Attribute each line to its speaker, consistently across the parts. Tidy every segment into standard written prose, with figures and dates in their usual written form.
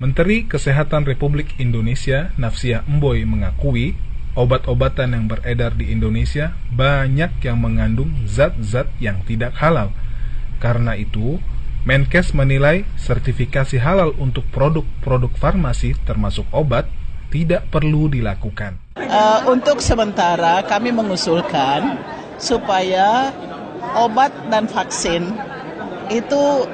Speaker 1: Menteri Kesehatan Republik Indonesia Nafsiyah Mboy mengakui obat-obatan yang beredar di Indonesia banyak yang mengandung zat-zat yang tidak halal. Karena itu, Menkes menilai sertifikasi halal untuk produk-produk farmasi termasuk obat tidak perlu dilakukan.
Speaker 2: Untuk sementara kami mengusulkan supaya obat dan vaksin itu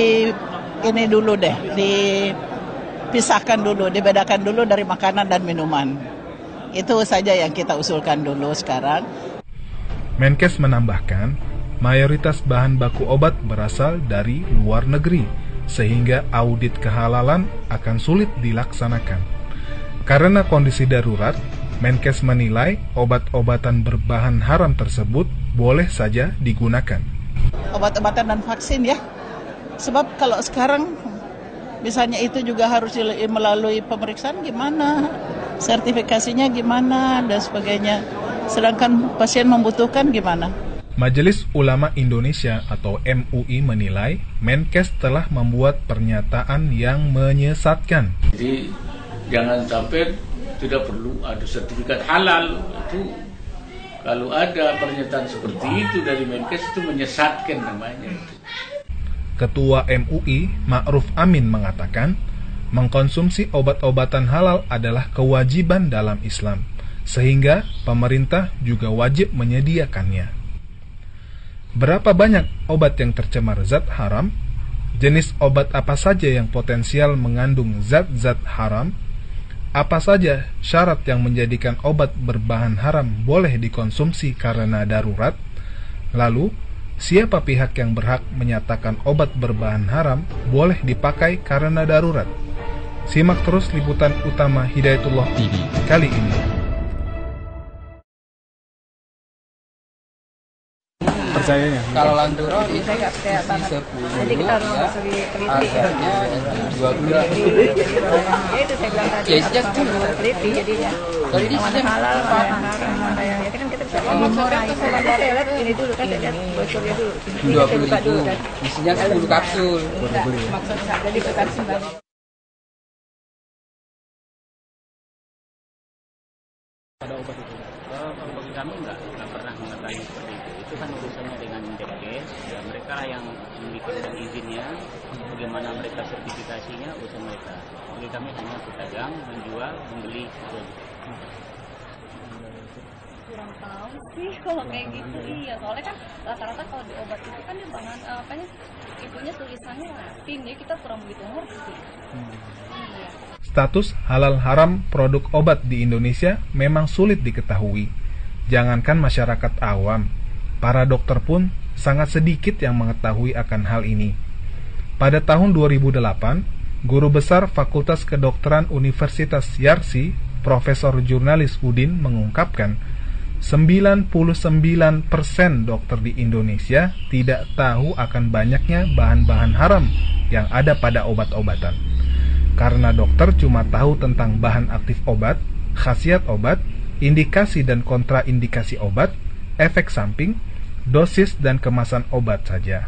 Speaker 2: dipisahkan dulu, dibedakan dulu dari makanan dan minuman. Itu saja yang kita usulkan dulu sekarang.
Speaker 1: Menkes menambahkan, mayoritas bahan baku obat berasal dari luar negeri, sehingga audit kehalalan akan sulit dilaksanakan. Karena kondisi darurat, Menkes menilai obat-obatan berbahan haram tersebut boleh saja digunakan.
Speaker 2: Obat-obatan dan vaksin ya, sebab kalau sekarang misalnya itu juga harus melalui pemeriksaan gimana, sertifikasinya gimana, dan sebagainya. Sedangkan pasien membutuhkan gimana?
Speaker 1: Majelis Ulama Indonesia atau MUI menilai Menkes telah membuat pernyataan yang menyesatkan.
Speaker 3: Jadi jangan sampai tidak perlu ada sertifikat halal. Itu kalau ada pernyataan seperti itu dari Menkes itu menyesatkan namanya.
Speaker 1: Ketua MUI Ma'ruf Amin mengatakan, mengkonsumsi obat-obatan halal adalah kewajiban dalam Islam, sehingga pemerintah juga wajib menyediakannya. Berapa banyak obat yang tercemar zat haram? Jenis obat apa saja yang potensial mengandung zat-zat haram? Apa saja syarat yang menjadikan obat berbahan haram boleh dikonsumsi karena darurat? Lalu, siapa pihak yang berhak menyatakan obat berbahan haram boleh dipakai karena darurat? Simak terus liputan utama Hidayatullah TV kali ini. Percayanya?
Speaker 4: Kalau Landuro itu
Speaker 5: saya nggak percaya banget.
Speaker 4: 10,
Speaker 5: Jadi kita harus
Speaker 4: ya,
Speaker 5: teliti.
Speaker 4: harganya 20.
Speaker 5: Ya itu saya bilang tadi.
Speaker 4: Ya,
Speaker 5: harus teliti jadinya.
Speaker 4: Kalau ini
Speaker 5: Yang mana halal, mana yang haram, mana yang ya kan kita bisa mengurai. Saya lihat ini dulu kan, saya lihat bocornya dulu. Ini saya buka dulu kan.
Speaker 4: Isinya 10 kapsul.
Speaker 5: Maksudnya jadi kapsul banyak.
Speaker 6: Ada obat itu? Bagi kami nggak pernah mengetahui seperti itu. Itu kan urusannya dengan Menkes, ya mereka lah yang membuat izinnya, bagaimana mereka sertifikasinya, urusan mereka. Bagi kami hanya pedagang, menjual, membeli.
Speaker 7: Kurang tahu sih kalau kayak gitu, iya soalnya kan rata-rata kalau di obat itu kan di bahan itunya tulisannya Latin, jadi kita kurang begitu ngerti. Iya.
Speaker 1: Status halal haram produk obat di Indonesia memang sulit diketahui. Jangankan masyarakat awam, para dokter pun sangat sedikit yang mengetahui akan hal ini. Pada tahun 2008, Guru Besar Fakultas Kedokteran Universitas Yarsi, Profesor Jurnalis Udin mengungkapkan, 99% dokter di Indonesia tidak tahu akan banyaknya bahan-bahan haram yang ada pada obat-obatan. Karena dokter cuma tahu tentang bahan aktif obat, khasiat obat, indikasi dan kontraindikasi obat, efek samping, dosis dan kemasan obat saja.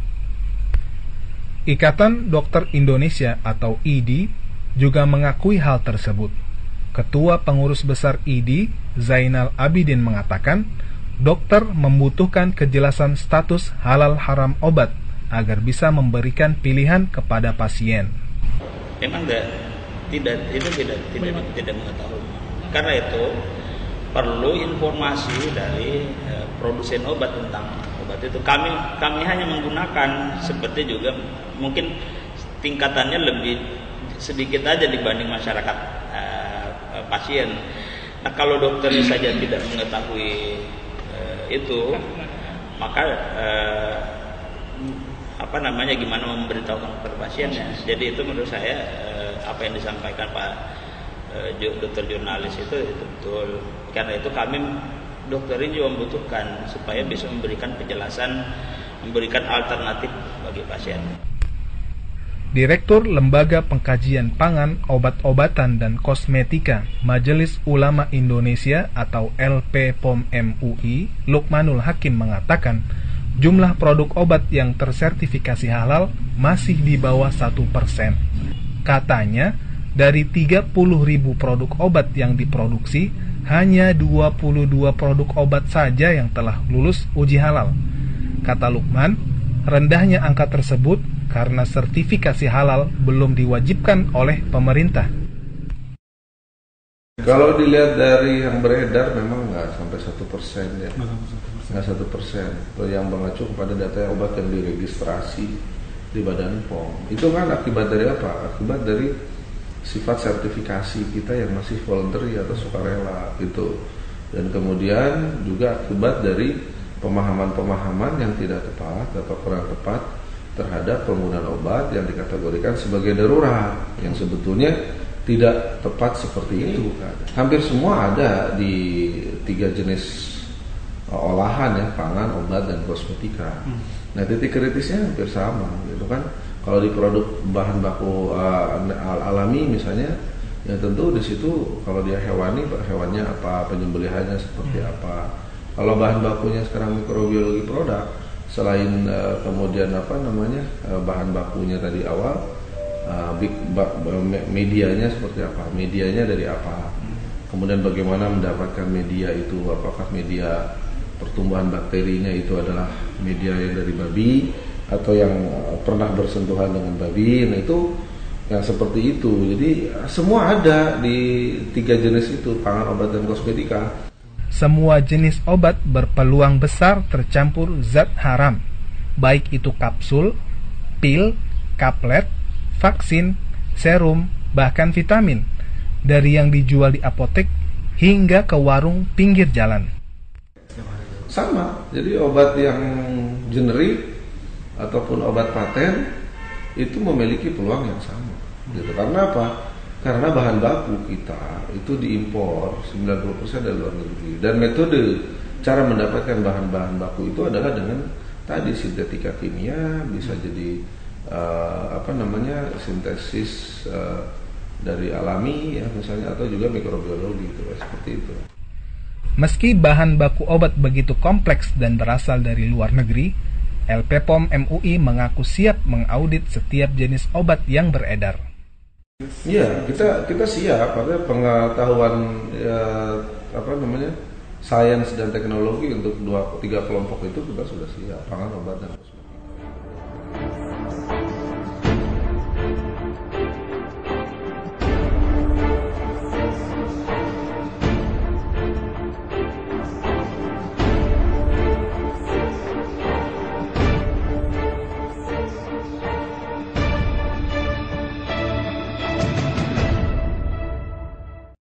Speaker 1: Ikatan Dokter Indonesia atau IDI juga mengakui hal tersebut. Ketua Pengurus Besar IDI, Zainal Abidin mengatakan, dokter membutuhkan kejelasan status halal haram obat agar bisa memberikan pilihan kepada pasien.
Speaker 8: Memang tidak mengetahui. Karena itu perlu informasi dari produsen obat tentang obat itu. Kami hanya menggunakan seperti juga mungkin tingkatannya lebih sedikit aja dibanding masyarakat pasien. Nah, kalau dokternya saja tidak mengetahui itu, maka gimana memberitahukan kepada pasiennya. Jadi itu menurut saya apa yang disampaikan Pak dokter jurnalis itu betul. Karena itu kami dokter ini juga membutuhkan supaya bisa memberikan penjelasan, memberikan alternatif bagi pasien.
Speaker 1: Direktur Lembaga Pengkajian Pangan, Obat-obatan dan Kosmetika Majelis Ulama Indonesia atau LPPOM MUI, Lukmanul Hakim mengatakan, jumlah produk obat yang tersertifikasi halal masih di bawah 1%. Katanya, dari 30.000 produk obat yang diproduksi, hanya 22 produk obat saja yang telah lulus uji halal. Kata Lukman, rendahnya angka tersebut karena sertifikasi halal belum diwajibkan oleh pemerintah.
Speaker 9: Kalau dilihat dari yang beredar memang nggak sampai 1% ya, nggak 1%. Yang mengacu kepada data obat yang diregistrasi di Badan POM. Itu kan akibat dari apa? Akibat dari sifat sertifikasi kita yang masih voluntary atau sukarela gitu. Dan kemudian juga akibat dari pemahaman-pemahaman yang tidak tepat atau kurang tepat terhadap penggunaan obat yang dikategorikan sebagai darurat, yang sebetulnya tidak tepat seperti itu kan. Hampir semua ada di 3 jenis olahan ya, pangan, obat, dan kosmetika. Nah, titik kritisnya hampir sama gitu kan. Kalau di produk bahan baku alami misalnya, ya tentu di situ kalau dia hewani, hewannya apa, penyembelihannya seperti apa. Kalau bahan bakunya sekarang mikrobiologi produk, selain kemudian bahan bakunya tadi awal, medianya seperti apa, medianya dari apa, kemudian bagaimana mendapatkan media itu, apakah media pertumbuhan bakterinya itu adalah media yang dari babi atau yang pernah bersentuhan dengan babi. Nah, itu yang seperti itu. Jadi semua ada di 3 jenis itu, pangan, obat, dan kosmetika.
Speaker 1: Semua jenis obat berpeluang besar tercampur zat haram, baik itu kapsul, pil, kaplet, vaksin, serum, bahkan vitamin, dari yang dijual di apotek hingga ke warung pinggir jalan.
Speaker 9: Sama, jadi obat yang generik ataupun obat paten itu memiliki peluang yang sama. Gitu. Karena apa? Karena bahan baku kita itu diimpor 90% dari luar negeri, dan metode cara mendapatkan bahan-bahan baku itu adalah dengan tadi sintetika kimia, bisa jadi sintesis dari alami ya misalnya, atau juga mikrobiologi gitu, seperti itu.
Speaker 1: Meski bahan baku obat begitu kompleks dan berasal dari luar negeri, LP POM MUI mengaku siap mengaudit setiap jenis obat yang beredar.
Speaker 9: Iya, kita siap, karena pengetahuan sains dan teknologi untuk 2-3 kelompok itu kita sudah siap, pangan, obat, dan kosmetika.